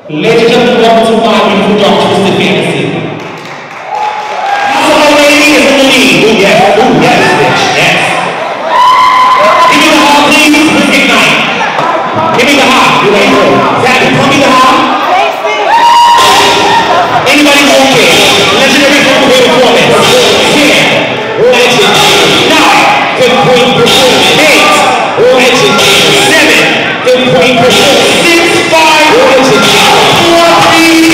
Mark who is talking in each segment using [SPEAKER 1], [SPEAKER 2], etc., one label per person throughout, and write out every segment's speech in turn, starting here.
[SPEAKER 1] Ladies and gentlemen, welcome to my beautiful dark twisted fantasy. Also, my lady is in the lead. Ooh, yes, bitch, yes. Give me the high, please. Let's ignite. Give me the high. You ain't good. Zach, tell me the high. Anybody won't care. Legendary Huckleberry performance. 10. Legend. 9. Good point performance. 8. Legend. 7. Good point performance. 6. 5. Legend. 4. 3.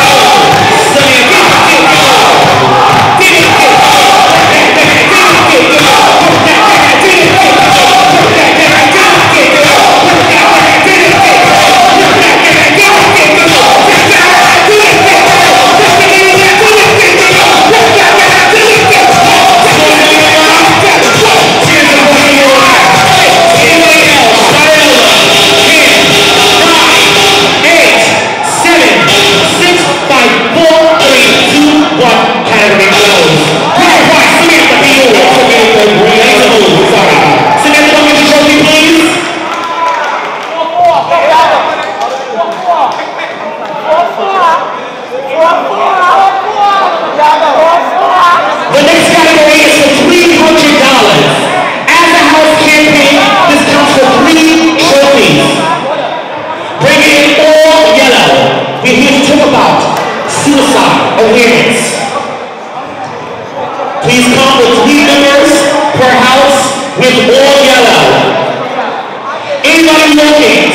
[SPEAKER 1] Please come with 3 members per house with all yellow. Anybody looking